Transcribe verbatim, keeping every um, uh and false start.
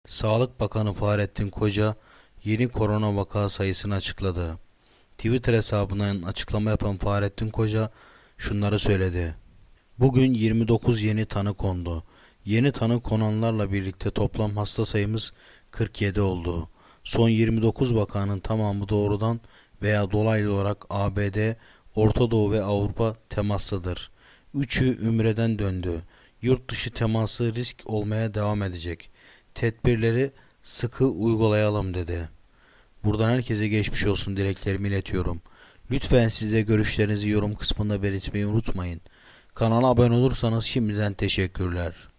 Sağlık Bakanı Fahrettin Koca yeni korona vaka sayısını açıkladı. Twitter hesabından açıklama yapan Fahrettin Koca şunları söyledi. Bugün yirmi dokuz yeni tanı kondu. Yeni tanı konanlarla birlikte toplam hasta sayımız kırk yedi oldu. Son yirmi dokuz vakanın tamamı doğrudan veya dolaylı olarak A B D, Orta Doğu ve Avrupa temaslıdır. Üçü Ümre'den döndü. Yurt dışı teması risk olmaya devam edecek. Tedbirleri sıkı uygulayalım dedi. Buradan herkese geçmiş olsun dileklerimi iletiyorum. Lütfen siz de görüşlerinizi yorum kısmında belirtmeyi unutmayın. Kanala abone olursanız şimdiden teşekkürler.